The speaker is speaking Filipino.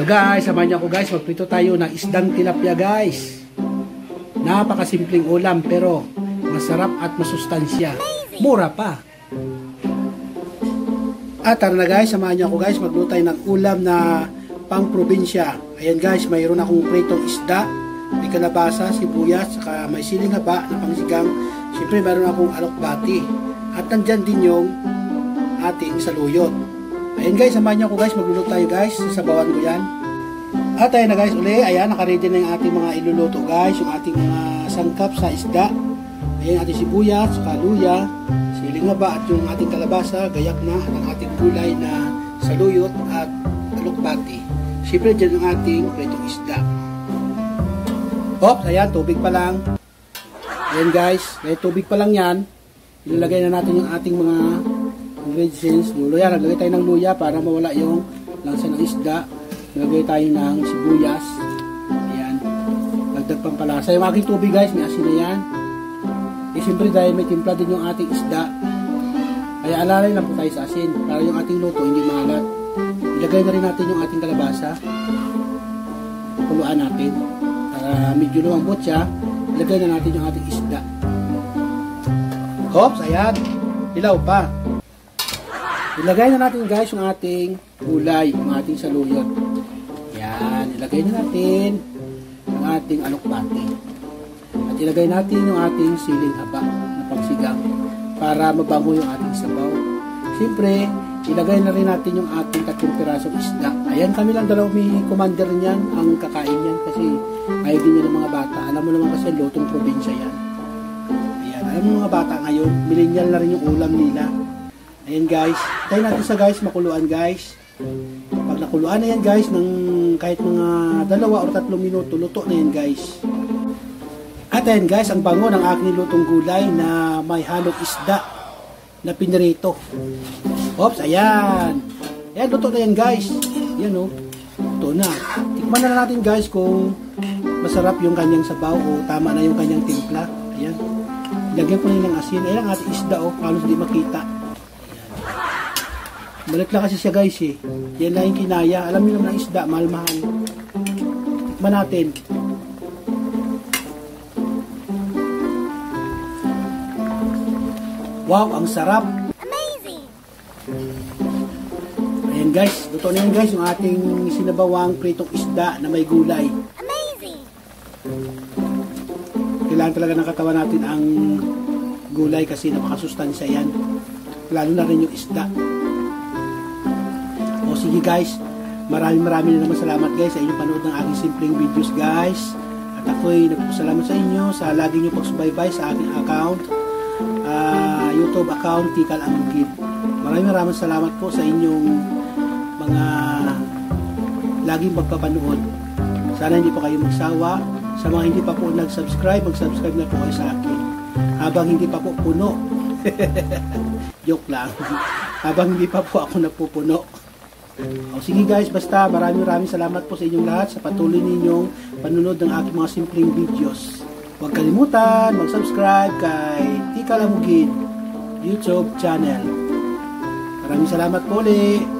So guys, samahan niyo ako guys, magprito tayo ng isdang tilapia guys. Napakasimpleng ulam pero masarap at masustansya. Mura pa. At tara na guys, samahan niyo ako guys, magluto tayo ng ulam na pang probinsya. Ayan guys, mayroon akong pritong isda, may kalabasa, sibuyas, saka may siling haba na pangsigang. Siyempre mayroon akong alokbati. At nandyan din yung ating saluyot. Ayan guys, samahan niyo ako guys, magluluto tayo guys, sasabawan ko yan. At ayan na guys, uli, ayan, nakaready na yung ating mga iluluto guys, yung ating mga sangkap sa isda. Ayan, ating sibuyas, saka luya, siling haba, at yung ating kalabasa, gayak na, at ang ating gulay na saluyot at alokbati. Siyempre dyan ang ating pritong isda. Oops, ayan, tubig pa lang. Ayan guys, may tubig pa lang yan. Ilalagay na natin yung ating mga ingredients. Luya, naglagay tayo ng luya para mawala yung lansa ng isda. Naglagay tayo ng sibuyas. Ayan, dagdag pampalasa. Yung aking tubig guys, may asin na yan. E siyempre dahil may timpla din yung ating isda, kaya alalay lang po tayo sa asin para yung ating luto hindi maalat. Ilagay na rin natin yung ating kalabasa. Kuluan natin para medyo lumambot siya. Ilagay na natin yung ating isda. Oops, ayan, hilaw pa. Ilagay na natin guys yung ating gulay, yung ating saluyot. Yan, ilagay na natin yung ating alokbati. At ilagay natin yung ating siling haba na pangsigang para mabango yung ating sabaw. Siyempre, ilagay na rin natin yung ating 3 pirasong isda. Ayan, kami lang dalaw may commander niyan, ang kakain yan kasi ayaw din yan ng mga bata. Alam mo naman kasi lutong probinsya yan. Ayan, alam mo mga bata ngayon, millennial na rin yung ulam nila. Ayan guys, tayo natin sa guys, makuluan guys. Pag nakuluan na yan guys, ng kahit mga 2 o 3 minuto, luto na yan guys. At ayan guys, ang bango ng aking lutong gulay na may halong isda na pinirito. Oops, ayan. Ayan, luto na yan guys. Ayan o, luto na. Tikman na natin guys kung masarap yung kanyang sabaw o tama na yung kanyang timpla. Ayan. Lagyan ko na yung asin. Ayan ang ating isda o, halos hindi makita. Balik lang kasi siya guys eh. Yan lang yung kinaya. Alam niyo naman ang isda, mahal-mahal. Tikman natin. Wow, ang sarap. Amazing. Ayan guys, luto na yan guys yung ating sinabawang pritong isda na may gulay. Amazing. Kailangan talaga ng katawan natin ang gulay kasi napakasustansya yan. Lalo na rin yung isda. O sige guys, maraming na naman salamat guys sa inyong panood ng aking simpleng videos guys. At ako'y nagpapasalamat sa inyo sa lagi nyo pagsubaybay sa aking account, YouTube account, Tikal Amugid. Maraming salamat po sa inyong mga laging pagpapanood. Sana hindi pa kayo magsawa. Sa mga hindi pa po nag-subscribe, mag-subscribe na po kayo sa akin. Habang hindi pa po puno. Joke lang. Habang hindi pa po ako napupuno. O sige guys, basta maraming salamat po sa inyong lahat sa patuloy ninyong panunod ng aking mga simpleng videos. Huwag kalimutan mag-subscribe kay Tikal Amugid YouTube channel. Maraming salamat po ulit.